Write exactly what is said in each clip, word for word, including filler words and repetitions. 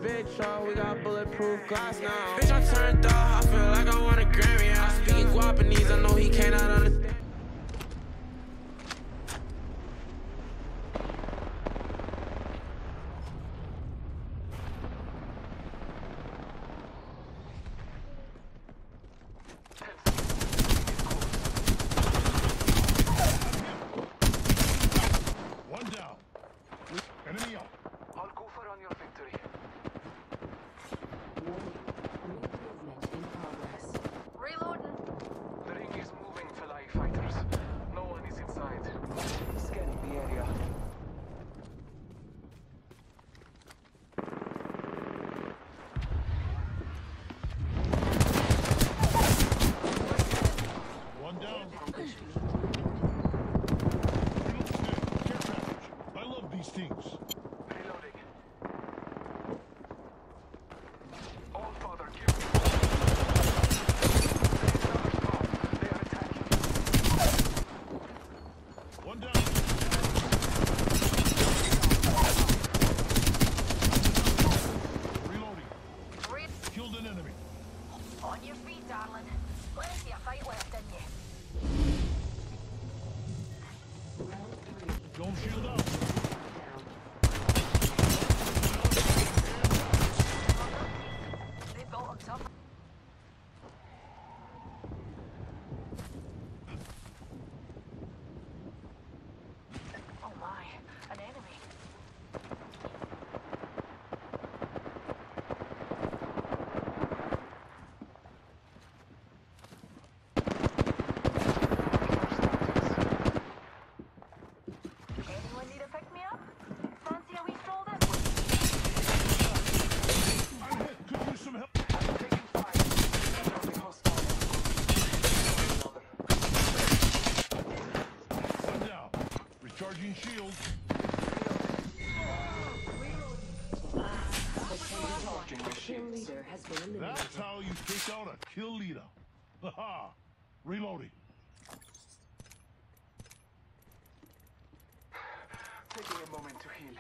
big truck, we got bulletproof glass now. Bitch, I turned up, I feel like I want a Grammy. I'm speaking Guapanese, I know he cannot understand. One down. Enemy up. I'll go for on your victory. Movement in progress. Reloading. The ring is moving, Felai fighters. No one is inside. Scanning the area. One down. Care package. I love these things. Reloading. All father, give me. They are attacking. One down. Reloading. Re Killed an enemy. on your feet, darling. Plenty of fight left in you. Round three. Don't shield out. Down. They've got on top. Oh my, an enemy. Anyone need a pick-me-up? Fancy a wee stroll this way? I'm hit. Could use some help. I'm taking fire. Enemy hostile. Another. One down. Recharging shield. The kill leader has been eliminated. That's how you take out a kill leader. Haha. Reloading. Taking a moment to heal.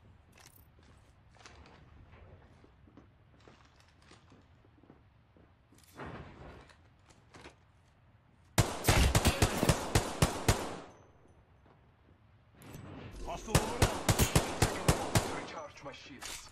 Hostile over there. Taking a moment to recharge my shields.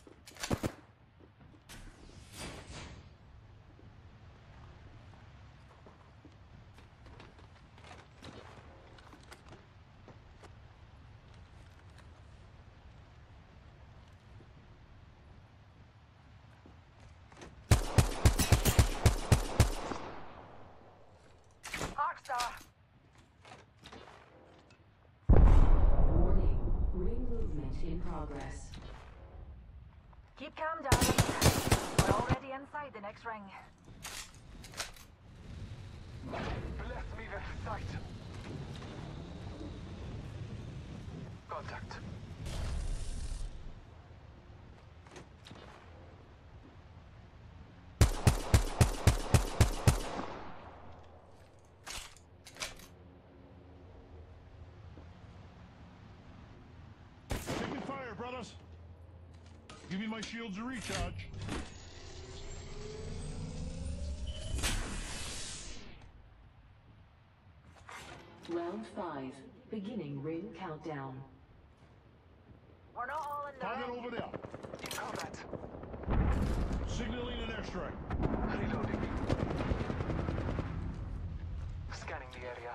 Arcstar! Warning. Ring movement in progress. Keep calm, darling. We're already inside the next ring. Bless me with sight. Contact. Taking fire, brothers. Give me my shields to recharge. Round five. Beginning ring countdown. We're not all in the Target ring. over there. In combat. Signaling an airstrike. Reloading. Scanning the area.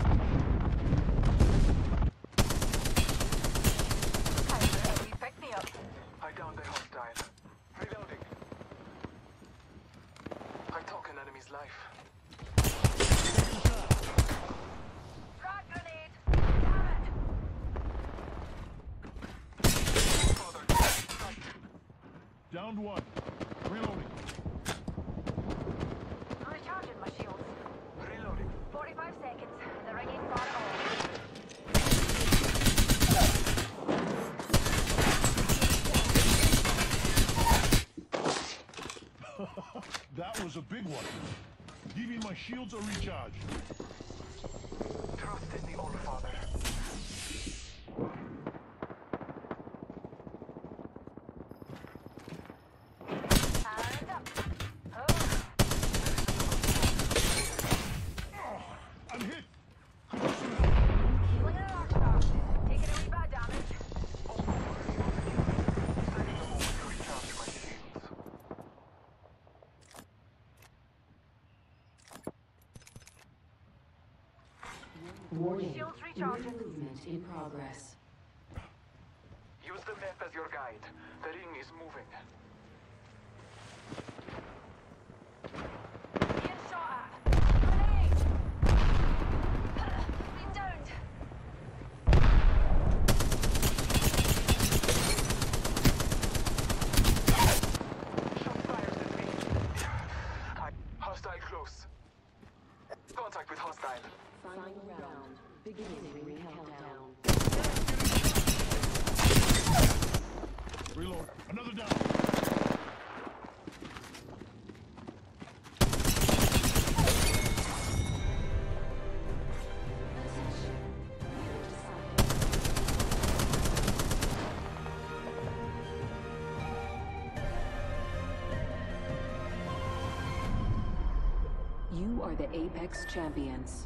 Time for a wee pick-me-up. I downed a hostile. Reloading. I took an enemy's life. Frag grenade! Damn it! Father, fight. Downed one. Reloading. Recharging my shields. Reloading. forty-five seconds. The ring ain't far at all. That was a big one. Give me my shields or recharge. Trust in the All Father. Warning. Shields Ring recharging. movement in progress. Use the map as your guide. The ring is moving. Being shot at. Grenade! Been downed. Shot fires at me. Hostile close. Contact with hostile. Final round. Beginning ring countdown. Reload. Another down. Attention. Leader decided. You are the Apex Champions.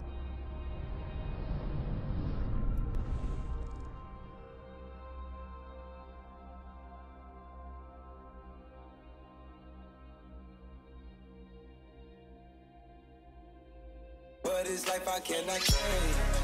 But it's life I cannot change.